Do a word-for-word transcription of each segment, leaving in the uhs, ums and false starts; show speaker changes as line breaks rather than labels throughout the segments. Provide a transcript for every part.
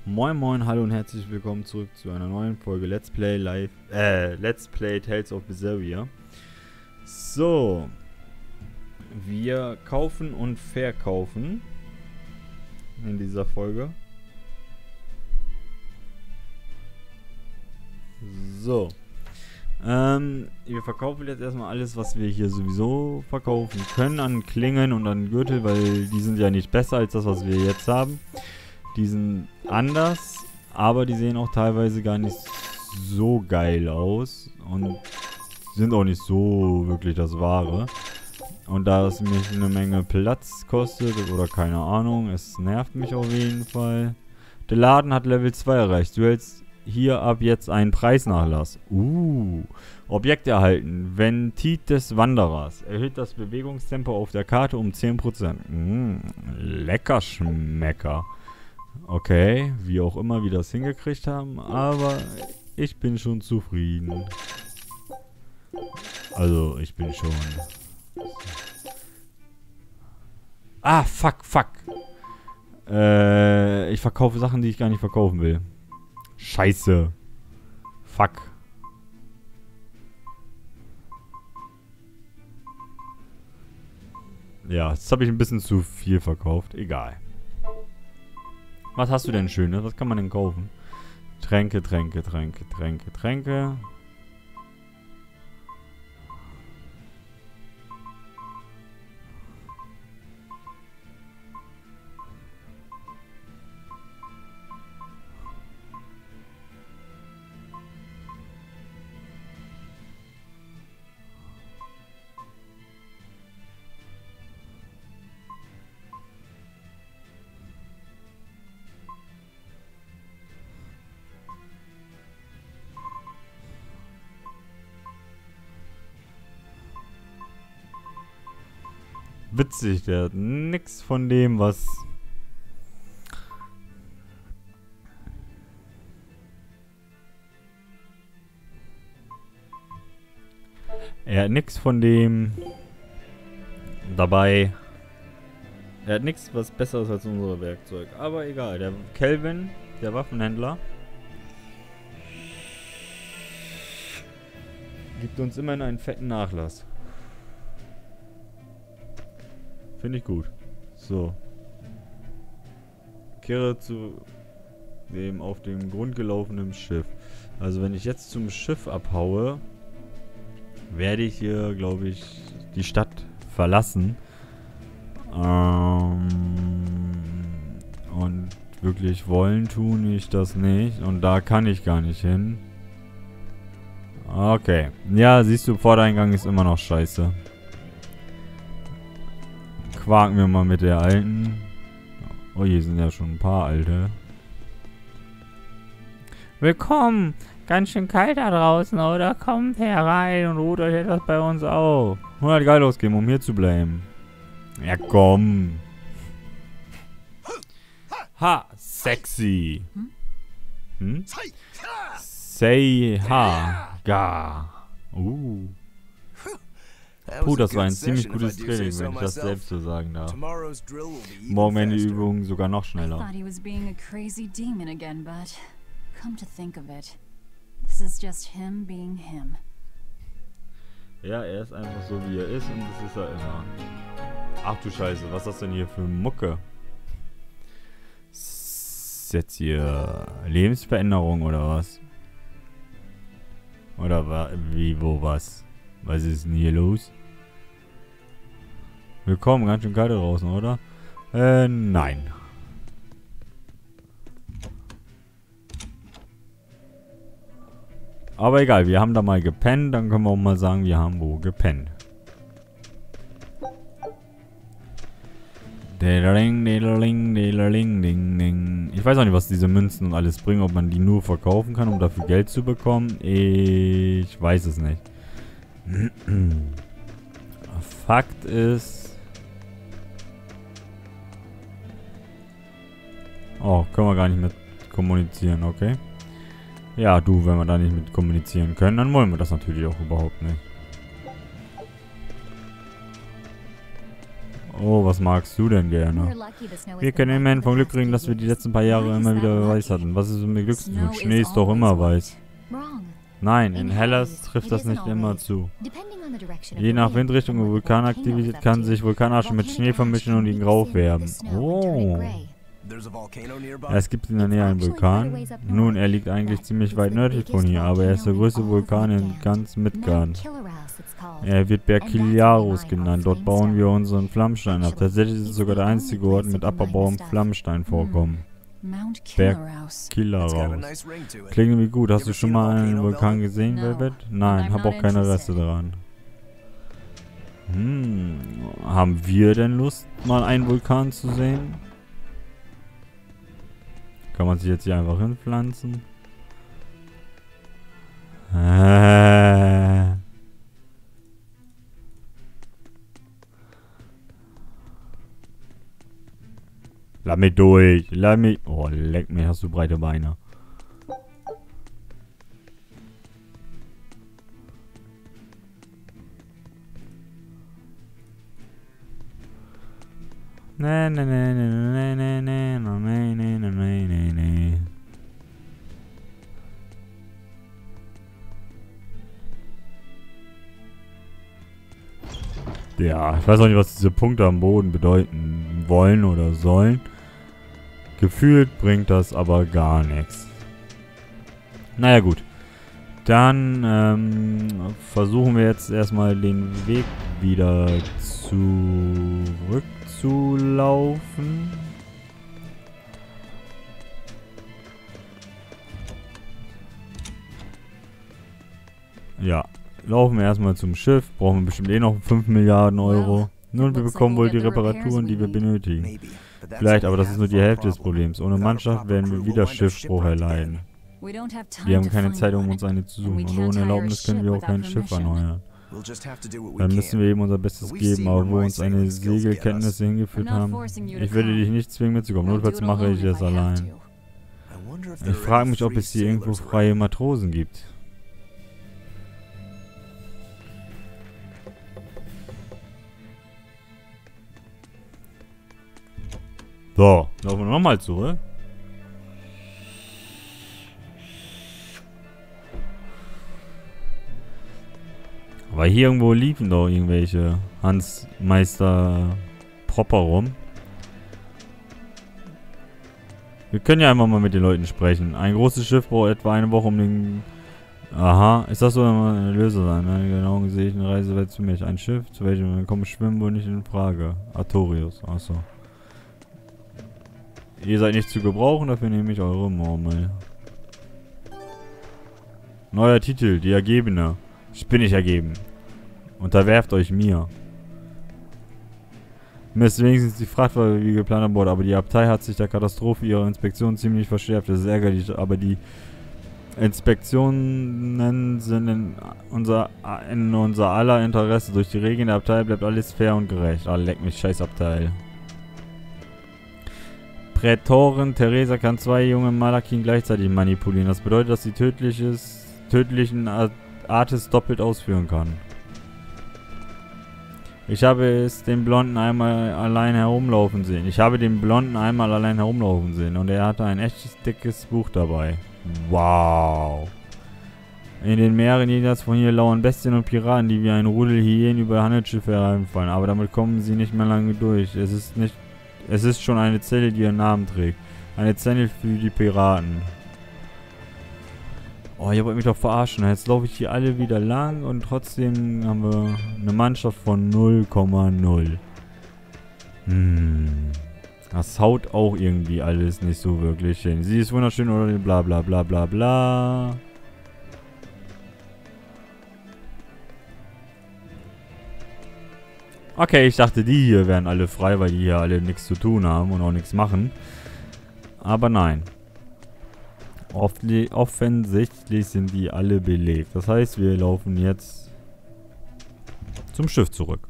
Moin moin, hallo und herzlich willkommen zurück zu einer neuen Folge Let's Play Live, äh, Let's Play Tales of Berseria. So, wir kaufen und verkaufen in dieser Folge. So, ähm, wir verkaufen jetzt erstmal alles, was wir hier sowieso verkaufen können an Klingen und an Gürtel, weil die sind ja nicht besser als das, was wir jetzt haben. Die sind anders, aber die sehen auch teilweise gar nicht so geil aus und sind auch nicht so wirklich das Wahre. Und da es mich eine Menge Platz kostet oder keine Ahnung, es nervt mich auf jeden Fall. Der Laden hat Level zwei erreicht. Du hältst hier ab jetzt einen Preisnachlass. Uh, Objekt erhalten. Ventit des Wanderers. Erhöht das Bewegungstempo auf der Karte um zehn Prozent. Mm, lecker Schmecker. Okay, wie auch immer wir das hingekriegt haben, aber ich bin schon zufrieden. Also, ich bin schon... Ah, fuck, fuck. Äh, ich verkaufe Sachen, die ich gar nicht verkaufen will. Scheiße. Fuck. Ja, jetzt habe ich ein bisschen zu viel verkauft. Egal. Was hast du denn Schönes? Was kann man denn kaufen? Tränke, Tränke, Tränke, Tränke, Tränke. Witzig, der hat nix von dem, was... Er hat nix von dem... dabei. Er hat nix, was besser ist als unser Werkzeug. Aber egal, der Kelvin, der Waffenhändler, gibt uns immerhin einen fetten Nachlass. Finde ich gut. So. Kehre zu dem auf dem Grund gelaufenen Schiff. Also wenn ich jetzt zum Schiff abhaue, werde ich hier, glaube ich, die Stadt verlassen. Ähm, und wirklich wollen tun ich das nicht. Und da kann ich gar nicht hin. Okay. Ja, siehst du, Vordereingang ist immer noch scheiße. Quaken wir mal mit der alten. Oh, hier sind ja schon ein paar alte. Willkommen! Ganz schön kalt da draußen, oder? Kommt herein und ruht euch etwas bei uns auf. hundert Geld ausgeben, um hier zu bleiben. Ja, komm. Ha! Sexy! Hm? Say ha! Ga! Uh. Puh, das war ein ziemlich gutes Training, wenn ich das selbst so sagen darf. Morgen werden die Übungen sogar noch schneller. Ja, er ist einfach so, wie er ist und das ist er immer. Ach du Scheiße, was ist das denn hier für Mucke? Ist jetzt hier Lebensveränderung oder was? Oder wa wie, wo, was? Was ist denn hier los? Willkommen, ganz schön kalt da draußen, oder? Äh, nein. Aber egal, wir haben da mal gepennt, dann können wir auch mal sagen, wir haben wo gepennt. Ich weiß auch nicht, was diese Münzen und alles bringen, ob man die nur verkaufen kann, um dafür Geld zu bekommen. Ich weiß es nicht. Fakt ist... Oh, können wir gar nicht mit kommunizieren, okay. Ja, du, wenn wir da nicht mit kommunizieren können, dann wollen wir das natürlich auch überhaupt nicht. Oh, was magst du denn gerne? Wir können immerhin vom Glück kriegen, dass wir die letzten paar Jahre immer wieder weiß hatten. Was ist mit Glück zu tun? Schnee ist doch immer weiß. Nein, in Hellas trifft das nicht immer zu. Je nach Windrichtung und Vulkanaktivität kann sich Vulkanasche mit Schnee vermischen und ihn grau färben. Oh. Ja, es gibt in der Nähe einen Vulkan. Nun, er liegt eigentlich ziemlich weit nördlich von hier, aber er ist der größte Vulkan in ganz Midgard. Er wird Berkiliarus genannt. Dort bauen wir unseren Flammenstein ab. Tatsächlich ist es sogar der einzige Ort mit abbaubarem Flammenstein vorkommen. Berkiliarus. Klingt irgendwie gut. Hast du schon mal einen Vulkan gesehen, Velvet? Nein, hab auch keine Reste dran. Hm, haben wir denn Lust, mal einen Vulkan zu sehen? Kann man sich jetzt hier einfach hinpflanzen? Äh. Lass mich durch. Lass mich. Oh, leck mich, hast du breite Beine. Ne, ne, ne, ne, ne, ne, ne, ne, ne, ne, ne, ne. Ja, ich weiß auch nicht, was diese Punkte am Boden bedeuten wollen oder sollen. Gefühlt bringt das aber gar nichts. Naja, gut. Dann ähm, versuchen wir jetzt erstmal den Weg wieder zurückzulaufen. Ja, laufen wir erstmal zum Schiff. Brauchen wir bestimmt eh noch fünf Milliarden Euro. Nun, wir bekommen wohl die Reparaturen, die wir benötigen. Vielleicht, aber das ist nur die Hälfte des Problems. Ohne Mannschaft werden wir wieder Schiffbruch erleiden. Wir haben keine Zeit, um uns eine zu suchen. Und ohne Erlaubnis können wir auch kein Schiff anheuern. Dann müssen wir eben unser Bestes geben, aber wo uns eine Segelkenntnisse hingeführt haben. Ich würde dich nicht zwingen mitzukommen, notfalls mache ich es allein. Ich frage mich, ob es hier irgendwo freie Matrosen gibt. So, laufen wir nochmal zurück. Aber hier irgendwo liefen doch irgendwelche Hans Meister Propper rum. Wir können ja einfach mal mit den Leuten sprechen. Ein großes Schiff braucht etwa eine Woche um den... Aha, ist das so eine Lösung sein? Ne? Genau sehe ich eine Reise weit für mich. Ein Schiff, zu welchem wir kommen schwimmen wohl nicht in Frage. Artorius, achso. Ihr seid nicht zu gebrauchen, dafür nehme ich eure Murmel. Neuer Titel, die Ergebene. Ich bin nicht ergeben. Unterwerft euch mir. Mist, wenigstens die Fracht war wie geplant an Bord, aber die Abtei hat sich der Katastrophe ihrer Inspektion ziemlich verschärft. Das ist ärgerlich, aber die Inspektionen sind in unser, in unser aller Interesse. Durch die Regeln der Abtei bleibt alles fair und gerecht. Ah, leck mich, scheiß Abteil. Prätorin Theresa kann zwei junge Malakin gleichzeitig manipulieren. Das bedeutet, dass sie tödliches, tödlichen Artis doppelt ausführen kann. Ich habe es den Blonden einmal allein herumlaufen sehen. Ich habe den Blonden einmal allein herumlaufen sehen und er hatte ein echtes dickes Buch dabei. Wow. In den Meeren jenseits von hier lauern Bestien und Piraten, die wie ein Rudel Hyänen über Handelsschiffe hereinfallen. Aber damit kommen sie nicht mehr lange durch. Es ist nicht... Es ist schon eine Zelle, die ihren Namen trägt. Eine Zelle für die Piraten. Oh, ihr wollt mich doch verarschen. Jetzt laufe ich hier alle wieder lang und trotzdem haben wir eine Mannschaft von null Komma null. Hm. Das haut auch irgendwie alles nicht so wirklich hin. Sie ist wunderschön oder bla bla bla bla bla. Okay, ich dachte, die hier wären alle frei, weil die hier alle nichts zu tun haben und auch nichts machen. Aber nein. Offli- offensichtlich sind die alle belegt. Das heißt, wir laufen jetzt zum Schiff zurück.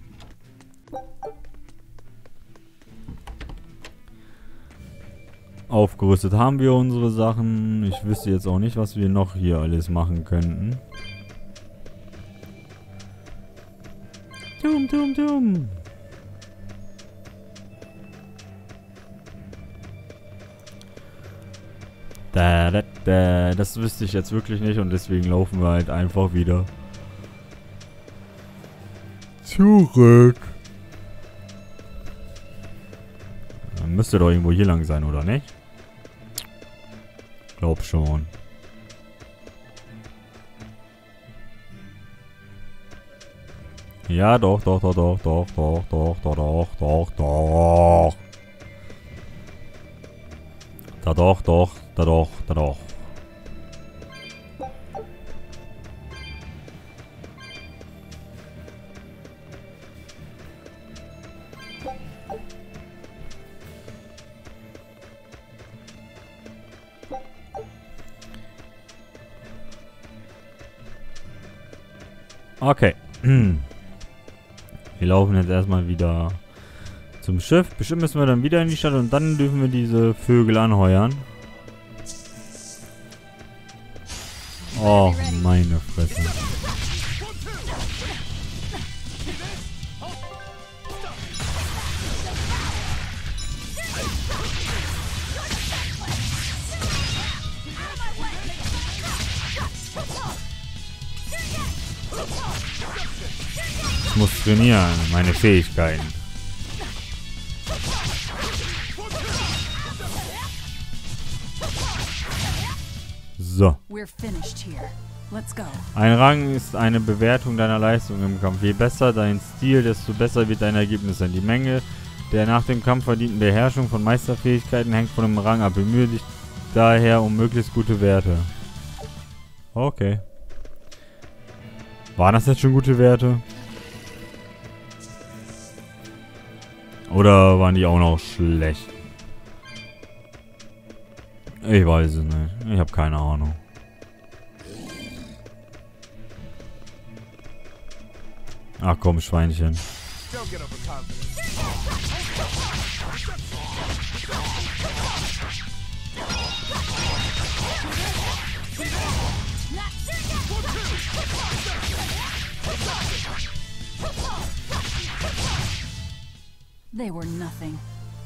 Aufgerüstet haben wir unsere Sachen. Ich wüsste jetzt auch nicht, was wir noch hier alles machen könnten. Dum, dum, dum. Da, da, da. Das wüsste ich jetzt wirklich nicht und deswegen laufen wir halt einfach wieder zurück. Dann müsste doch irgendwo hier lang sein, oder nicht? Glaub schon. Ja, doch, doch, doch, doch, doch, doch, doch, doch, doch, doch, doch. Da doch, doch, da doch, da doch. Okay. Wir laufen jetzt erstmal wieder zum Schiff. Bestimmt müssen wir dann wieder in die Stadt und dann dürfen wir diese Vögel anheuern. Oh, meine Fresse. Ich muss trainieren, meine Fähigkeiten. So. Ein Rang ist eine Bewertung deiner Leistung im Kampf. Je besser dein Stil, desto besser wird dein Ergebnis sein. Die Menge der nach dem Kampf verdienten Beherrschung von Meisterfähigkeiten hängt von dem Rang ab. Bemühe dich daher um möglichst gute Werte. Okay. Waren das jetzt schon gute Werte? Oder waren die auch noch schlecht? Ich weiß es nicht. Ich habe keine Ahnung. Ach komm, Schweinchen.
They were nothing.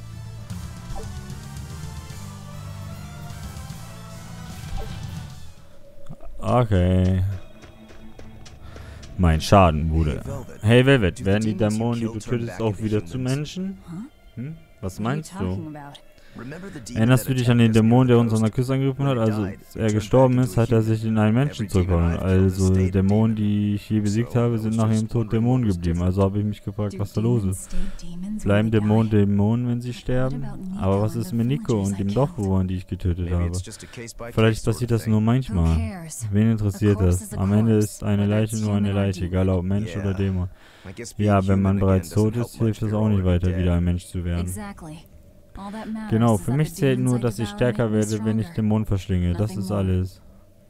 Okay. Mein Schaden wurde. Hey Velvet, werden die Dämonen, die du tötest, auch wieder zu Menschen? Hm? Was meinst du? Erinnerst du dich an den Dämon, der uns an der Küste angegriffen hat? Also, als er gestorben ist, hat er sich in einen Menschen zurückgekommen. Also, Dämonen, die ich je besiegt habe, sind nach ihrem Tod Dämonen geblieben. Also habe ich mich gefragt, was da los ist. Bleiben Dämonen Dämonen, wenn sie sterben? Aber was ist mit Nico und dem Dorfbewohner, die ich getötet habe? Vielleicht passiert das nur manchmal. Wen interessiert das? Am Ende ist eine Leiche nur eine Leiche, egal ob Mensch oder Dämon. Ja, wenn man bereits tot ist, hilft es auch nicht weiter, wieder ein Mensch zu werden. Genau, für mich zählt nur, dass ich stärker werde, wenn ich Dämonen verschlinge. Das ist alles.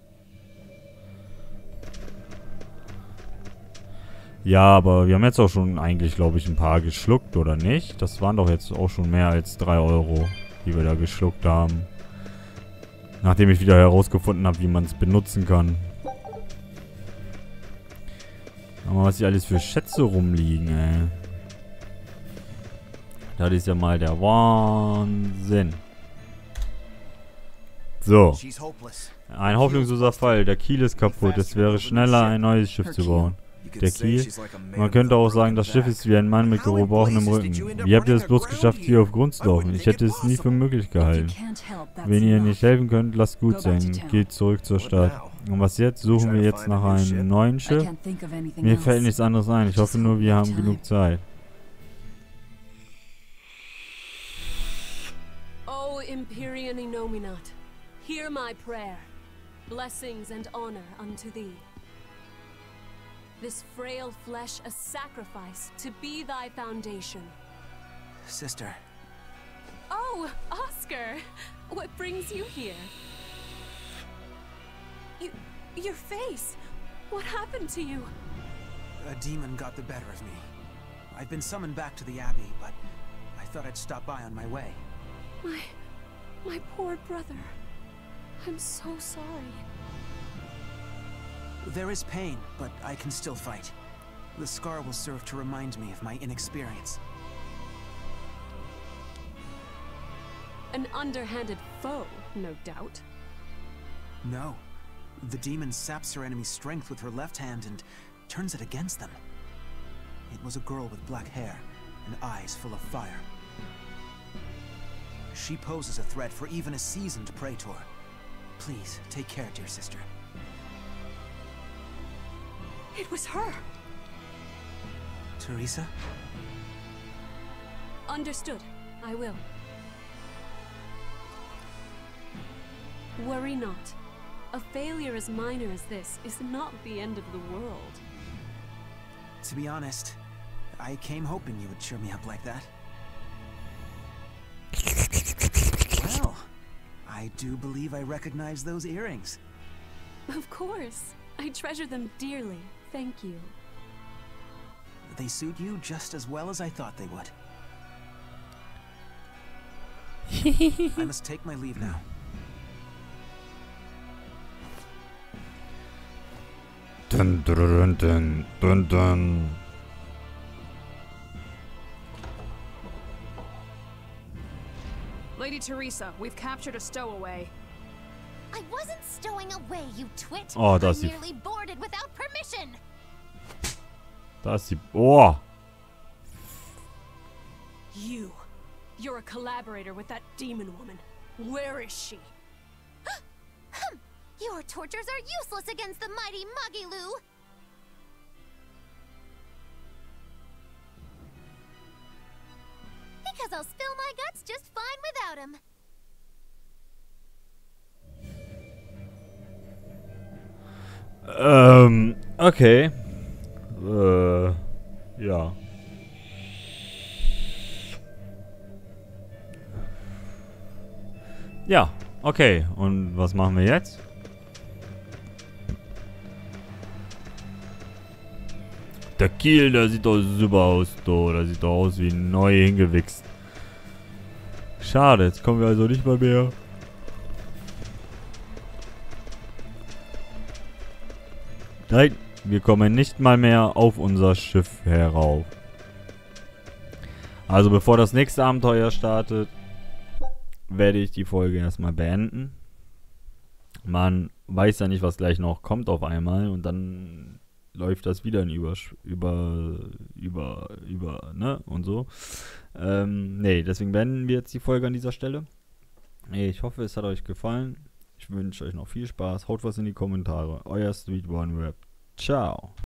Ja, aber wir haben jetzt auch schon eigentlich, glaube ich, ein paar geschluckt, oder nicht? Das waren doch jetzt auch schon mehr als drei Euro, die wir da geschluckt haben. Nachdem ich wieder herausgefunden habe, wie man es benutzen kann. Aber was hier alles für Schätze rumliegen, ey. Das ist ja mal der Wahnsinn. So. Ein hoffnungsloser Fall. Der Kiel ist kaputt. Es wäre schneller, ein neues Schiff zu bauen. Der Kiel? Man könnte auch sagen, das Schiff ist wie ein Mann mit gebrochenem Rücken. Wie habt ihr es bloß geschafft, hier auf Grund zu laufen? Ich hätte es nie für möglich gehalten. Wenn ihr nicht helfen könnt, lasst gut sein. Geht zurück zur Stadt. Und was jetzt? Suchen wir jetzt nach einem neuen Schiff? Mir fällt nichts anderes ein. Ich hoffe nur, wir haben genug Zeit.
Empyrean Inominat, hear my prayer. Blessings and honor unto thee. This frail flesh a sacrifice to be thy foundation.
Sister.
Oh, Oscar! What brings you here? You, your face. What happened to you?
A demon got the better of me. I've been summoned back to the Abbey, but I thought I'd stop by on my way.
My... my poor brother. I'm so sorry.
There is pain, but I can still fight. The scar will serve to remind me of my inexperience.
An underhanded foe, no doubt.
No. The demon saps her enemy's strength with her left hand and turns it against them. It was a girl with black hair and eyes full of fire. She poses a threat for even a seasoned praetor. Please, take care, dear sister.
It was her!
Teresa?
Understood. I will. Worry not. A failure as minor as this is not the end of the world.
To be honest, I came hoping you would cheer me up like that. Well, I do believe I recognize those earrings.
Of course. I treasure them dearly. Thank you.
They suit you just as well as I thought they would. I must take my leave now.
Dun, dun, dun, dun, dun.
Lady Teresa, we've captured a stowaway.
I wasn't stowing away, you twit.
Oh, da
I
ist sie.
merely boarded without permission.
Da ist die. Oh!
You. You're a collaborator with that demon woman. Where is she?
Hum! Your tortures are useless against the mighty Magilu. Because I'll spill my guts just fine without him.
Ähm, okay. Äh, ja. Ja, okay. Und was machen wir jetzt? Der Kiel, der sieht doch super aus, do. Der sieht doch aus wie neu hingewichst. Schade, jetzt kommen wir also nicht mal mehr. Nein, wir kommen nicht mal mehr auf unser Schiff herauf. Also bevor das nächste Abenteuer startet, werde ich die Folge erstmal beenden. Man weiß ja nicht, was gleich noch kommt auf einmal und dann läuft das wieder in über, über, über, über, ne, und so. Ähm, nee, deswegen beenden wir jetzt die Folge an dieser Stelle. Ich hoffe, es hat euch gefallen. Ich wünsche euch noch viel Spaß. Haut was in die Kommentare. Euer Street One Rap. Ciao.